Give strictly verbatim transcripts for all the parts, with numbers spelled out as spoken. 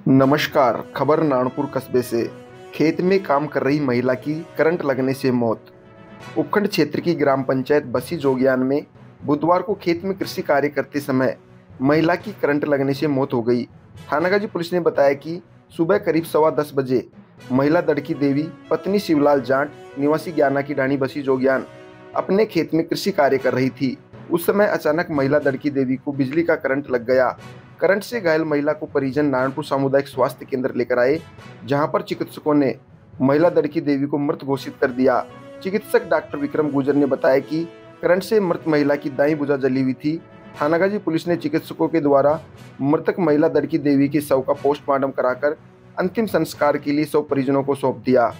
नमस्कार। खबर नारायणपुर कस्बे से। खेत में काम कर रही महिला की करंट लगने से मौत। उपखंड क्षेत्र की ग्राम पंचायत बसी जोगियान में बुधवार को खेत में कृषि कार्य करते समय महिला की करंट लगने से मौत हो गई। थानागाजी पुलिस ने बताया कि सुबह करीब सवा दस बजे महिला दड़की देवी पत्नी शिवलाल जाट निवासी ज्ञाना की ढाणी बसी जोगियान अपने खेत में कृषि कार्य कर रही थी। उस समय अचानक महिला दड़की देवी को बिजली का करंट लग गया। करंट से घायल महिला को परिजन नारायणपुर सामुदायिक स्वास्थ्य केंद्र लेकर आए, जहां पर चिकित्सकों ने महिला दड़की देवी को मृत घोषित कर दिया। चिकित्सक डॉक्टर विक्रम गुर्जर ने बताया कि करंट से मृत महिला की दाईं भुजा जली हुई थी। थानागाजी पुलिस ने चिकित्सकों के द्वारा मृतक महिला दड़की देवी के शव का पोस्टमार्टम कराकर अंतिम संस्कार के लिए शव परिजनों को सौंप दिया।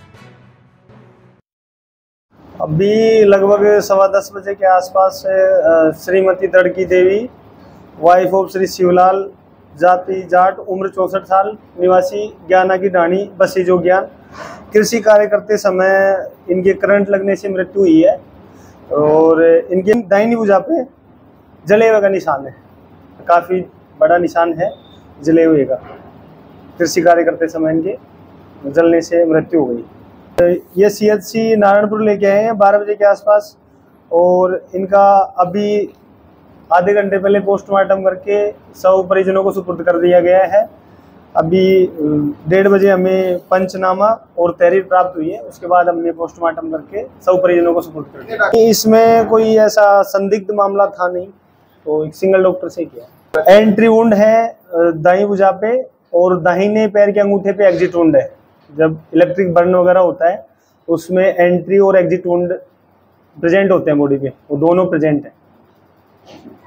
अभी लगभग सवा दस बजे के आसपास श्रीमती दड़की देवी वाइफ ऑफ श्री शिवलाल जाति जाट उम्र चौंसठ साल निवासी ज्ञाना की ढाणी बसी जोगियान कृषि कार्य करते समय इनके करंट लगने से मृत्यु हुई है और इनके दाहिनी भुजा पे जले हुए का निशान है। काफ़ी बड़ा निशान है जले हुए का। कृषि कार्य करते समय इनके जलने से मृत्यु हो गई। ये सी एच सी नारायणपुर लेके आए हैं बारह बजे के आसपास और इनका अभी आधे घंटे पहले पोस्टमार्टम करके सब परिजनों को सुपुर्द कर दिया गया है। अभी डेढ़ बजे हमें पंचनामा और तहरीर प्राप्त हुई है, उसके बाद हमने पोस्टमार्टम करके सब परिजनों को सुपुर्द कर दिया। इसमें कोई ऐसा संदिग्ध मामला था नहीं, तो एक सिंगल डॉक्टर से किया। एंट्री वुंड है दाईं भुजा पे और दाहिने पैर के अंगूठे पे एग्जिट वुंड है। जब इलेक्ट्रिक बर्न वगैरह होता है उसमें एंट्री और एग्जिट वुंड प्रेजेंट होते हैं बॉडी पे, वो दोनों प्रेजेंट है।